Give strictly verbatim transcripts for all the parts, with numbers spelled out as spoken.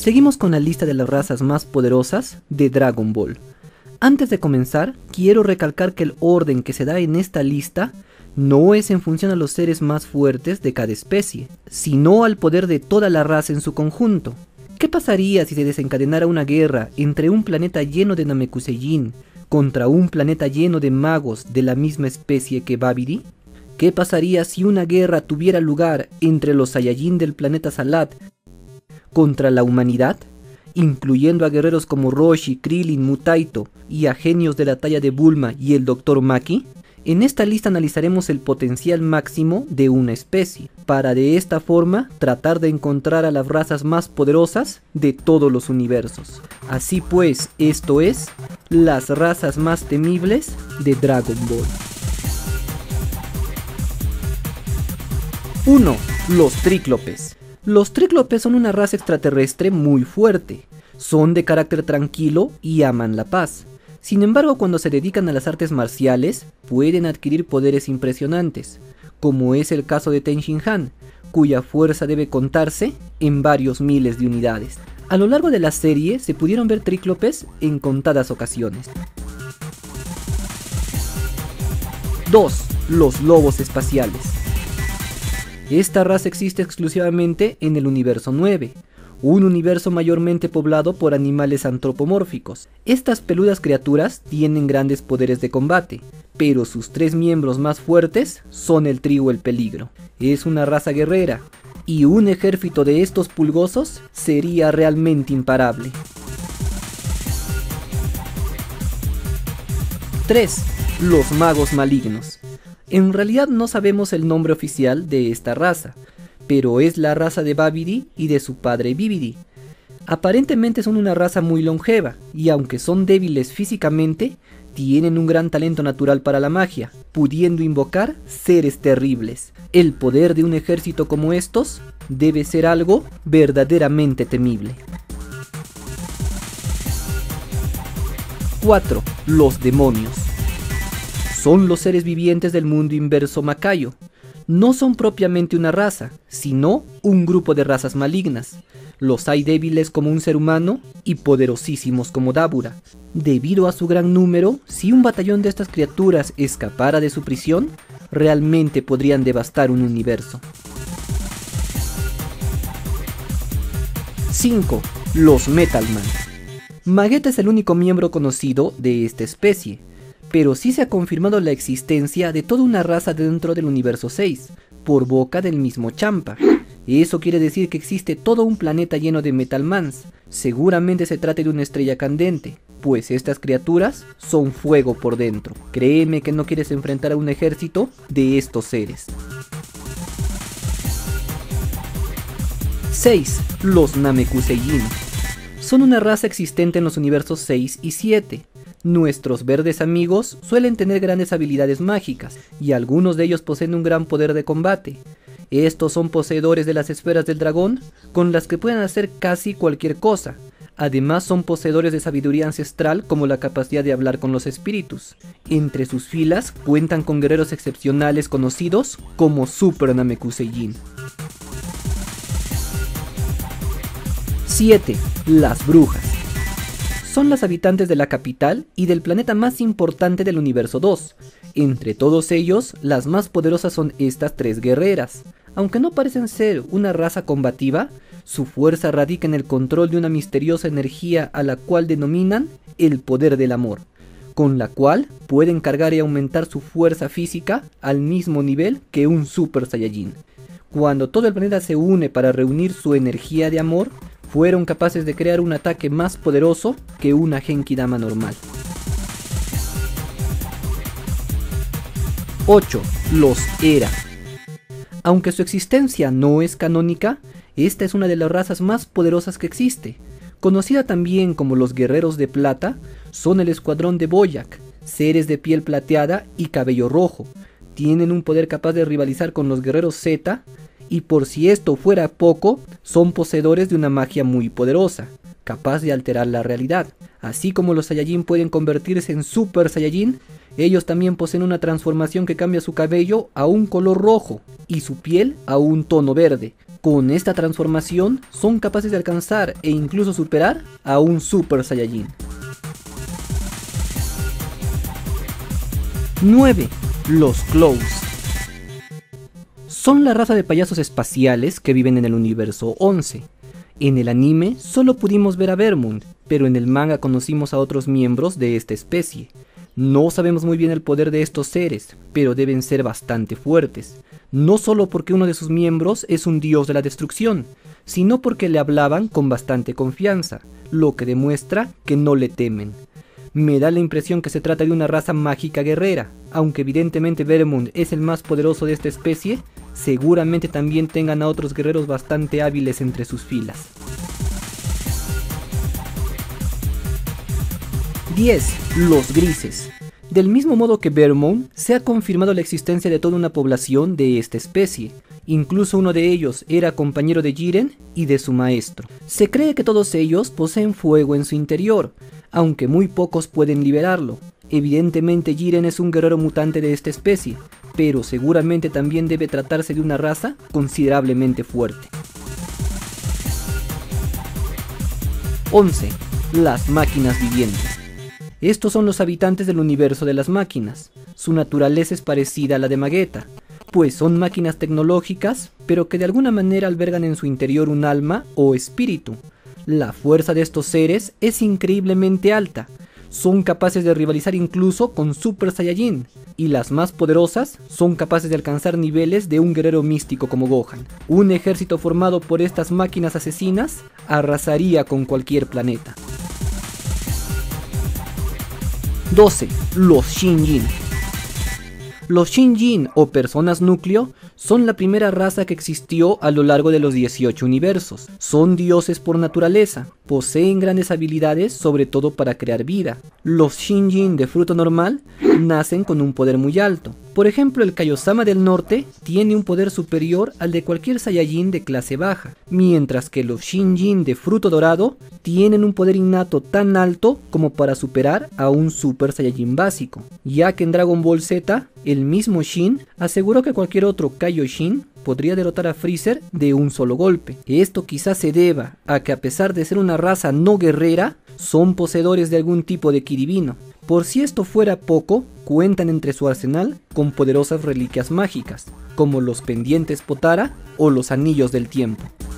Seguimos con la lista de las razas más poderosas de Dragon Ball. Antes de comenzar, quiero recalcar que el orden que se da en esta lista no es en función a los seres más fuertes de cada especie, sino al poder de toda la raza en su conjunto. ¿Qué pasaría si se desencadenara una guerra entre un planeta lleno de Namekusei contra un planeta lleno de magos de la misma especie que Babidi? ¿Qué pasaría si una guerra tuviera lugar entre los Saiyajin del planeta Salat contra la humanidad, incluyendo a guerreros como Roshi, Krillin, Mutaito y a genios de la talla de Bulma y el doctor Maki? En esta lista analizaremos el potencial máximo de una especie, para de esta forma tratar de encontrar a las razas más poderosas de todos los universos. Así pues, esto es, las razas más temibles de Dragon Ball. uno. Los Tríclopes. Los Tríclopes son una raza extraterrestre muy fuerte, son de carácter tranquilo y aman la paz. Sin embargo, cuando se dedican a las artes marciales, pueden adquirir poderes impresionantes, como es el caso de Ten Shin Han, cuya fuerza debe contarse en varios miles de unidades. A lo largo de la serie se pudieron ver tríclopes en contadas ocasiones. dos. Los lobos espaciales. Esta raza existe exclusivamente en el universo nueve, un universo mayormente poblado por animales antropomórficos. Estas peludas criaturas tienen grandes poderes de combate, pero sus tres miembros más fuertes son el trío El Peligro. Es una raza guerrera, y un ejército de estos pulgosos sería realmente imparable. tres. Los magos malignos. En realidad no sabemos el nombre oficial de esta raza, pero es la raza de Babidi y de su padre Bibidi. Aparentemente son una raza muy longeva, y aunque son débiles físicamente, tienen un gran talento natural para la magia, pudiendo invocar seres terribles. El poder de un ejército como estos debe ser algo verdaderamente temible. cuatro. Los demonios. Son los seres vivientes del mundo inverso Makayo. No son propiamente una raza, sino un grupo de razas malignas. Los hay débiles como un ser humano y poderosísimos como Dabura. Debido a su gran número, si un batallón de estas criaturas escapara de su prisión, realmente podrían devastar un universo. cinco. Los Metalman. Mageta es el único miembro conocido de esta especie, pero sí se ha confirmado la existencia de toda una raza dentro del universo seis, por boca del mismo Champa. Eso quiere decir que existe todo un planeta lleno de Metalmans. Seguramente se trata de una estrella candente, pues estas criaturas son fuego por dentro. Créeme que no quieres enfrentar a un ejército de estos seres. seis. Los Namekusei. Son una raza existente en los universos seis y siete. Nuestros verdes amigos suelen tener grandes habilidades mágicas, y algunos de ellos poseen un gran poder de combate. Estos son poseedores de las esferas del dragón, con las que pueden hacer casi cualquier cosa. Además son poseedores de sabiduría ancestral, como la capacidad de hablar con los espíritus. Entre sus filas cuentan con guerreros excepcionales conocidos como Super Namekusei. siete. Las brujas. Son las habitantes de la capital y del planeta más importante del universo dos. Entre todos ellos, las más poderosas son estas tres guerreras. Aunque no parecen ser una raza combativa, su fuerza radica en el control de una misteriosa energía a la cual denominan el poder del amor, con la cual pueden cargar y aumentar su fuerza física al mismo nivel que un Super Saiyajin. Cuando todo el planeta se une para reunir su energía de amor, fueron capaces de crear un ataque más poderoso que una Genkidama normal. ocho. Los Era. Aunque su existencia no es canónica, esta es una de las razas más poderosas que existe. Conocida también como los Guerreros de Plata, son el escuadrón de Boyac, seres de piel plateada y cabello rojo. Tienen un poder capaz de rivalizar con los Guerreros Z, y por si esto fuera poco, son poseedores de una magia muy poderosa, capaz de alterar la realidad. Así como los Saiyajin pueden convertirse en Super Saiyajin, ellos también poseen una transformación que cambia su cabello a un color rojo y su piel a un tono verde, Con esta transformación son capaces de alcanzar e incluso superar a un Super Saiyajin. nueve. Los Clows. Son la raza de payasos espaciales que viven en el universo once. En el anime solo pudimos ver a Vermund, pero en el manga conocimos a otros miembros de esta especie. No sabemos muy bien el poder de estos seres, pero deben ser bastante fuertes. No solo porque uno de sus miembros es un dios de la destrucción, sino porque le hablaban con bastante confianza, lo que demuestra que no le temen. Me da la impresión que se trata de una raza mágica guerrera, aunque evidentemente Vermund es el más poderoso de esta especie, seguramente también tengan a otros guerreros bastante hábiles entre sus filas. diez. Los Grises. Del mismo modo que Vermund, se ha confirmado la existencia de toda una población de esta especie. Incluso uno de ellos era compañero de Jiren y de su maestro. Se cree que todos ellos poseen fuego en su interior, aunque muy pocos pueden liberarlo. Evidentemente Jiren es un guerrero mutante de esta especie, pero seguramente también debe tratarse de una raza considerablemente fuerte. once. Las máquinas vivientes. Estos son los habitantes del universo de las máquinas. Su naturaleza es parecida a la de Magetta, pues son máquinas tecnológicas, pero que de alguna manera albergan en su interior un alma o espíritu. La fuerza de estos seres es increíblemente alta. Son capaces de rivalizar incluso con Super Saiyajin, y las más poderosas son capaces de alcanzar niveles de un guerrero místico como Gohan. Un ejército formado por estas máquinas asesinas arrasaría con cualquier planeta. doce. Los Shinjin. Los Shinjin o personas núcleo son la primera raza que existió a lo largo de los dieciocho universos. Son dioses por naturaleza, poseen grandes habilidades sobre todo para crear vida. Los Shinjin de fruto normal nacen con un poder muy alto. Por ejemplo, el Kaiosama del norte tiene un poder superior al de cualquier Saiyajin de clase baja, mientras que los Shinjin de fruto dorado tienen un poder innato tan alto como para superar a un Super Saiyajin básico, ya que en Dragon Ball Z, el mismo Shin aseguró que cualquier otro Kaioshin podría derrotar a Freezer de un solo golpe. Esto quizás se deba a que a pesar de ser una raza no guerrera, son poseedores de algún tipo de ki divino. Por si esto fuera poco, cuentan entre su arsenal con poderosas reliquias mágicas, como los pendientes Potara o los anillos del tiempo.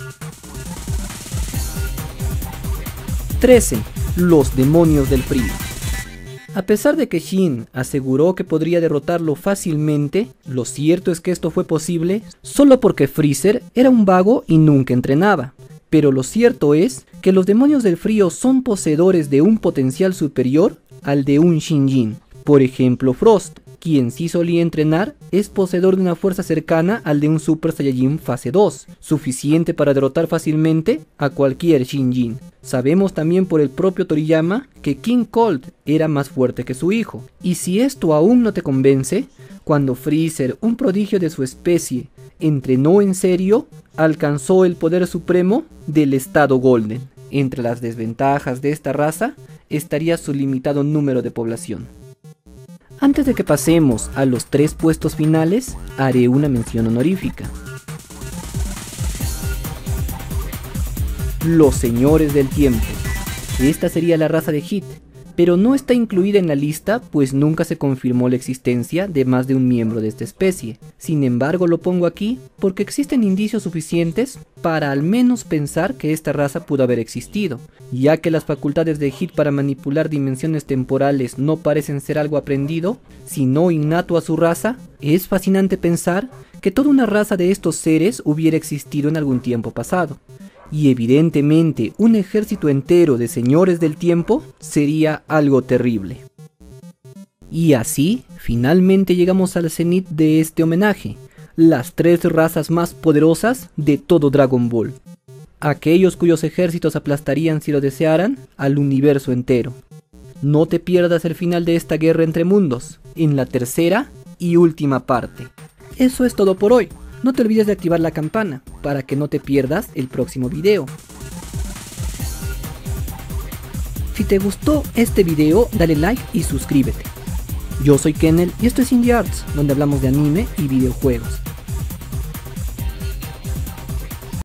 trece. Los demonios del frío. A pesar de que Shin aseguró que podría derrotarlo fácilmente, lo cierto es que esto fue posible solo porque Freezer era un vago y nunca entrenaba. Pero lo cierto es que los demonios del frío son poseedores de un potencial superior al de un Shinjin. Por ejemplo, Frost, quien sí solía entrenar, es poseedor de una fuerza cercana al de un Super Saiyajin fase dos, suficiente para derrotar fácilmente a cualquier Shinjin. Sabemos también por el propio Toriyama que King Cold era más fuerte que su hijo. Y si esto aún no te convence, cuando Freezer, un prodigio de su especie, entrenó en serio, alcanzó el poder supremo del estado Golden. Entre las desventajas de esta raza estaría su limitado número de población. Antes de que pasemos a los tres puestos finales, haré una mención honorífica. Los Señores del Tiempo. Esta sería la raza de Hit, pero no está incluida en la lista pues nunca se confirmó la existencia de más de un miembro de esta especie. Sin embargo, lo pongo aquí porque existen indicios suficientes para al menos pensar que esta raza pudo haber existido, ya que las facultades de Hit para manipular dimensiones temporales no parecen ser algo aprendido, sino innato a su raza. Es fascinante pensar que toda una raza de estos seres hubiera existido en algún tiempo pasado. Y evidentemente un ejército entero de señores del tiempo sería algo terrible. Y así, finalmente llegamos al cenit de este homenaje, las tres razas más poderosas de todo Dragon Ball. Aquellos cuyos ejércitos aplastarían, si lo desearan, al universo entero. No te pierdas el final de esta guerra entre mundos, en la tercera y última parte. Eso es todo por hoy. No te olvides de activar la campana para que no te pierdas el próximo video. Si te gustó este video, dale like y suscríbete. Yo soy Kennel y esto es Indie Arts, donde hablamos de anime y videojuegos.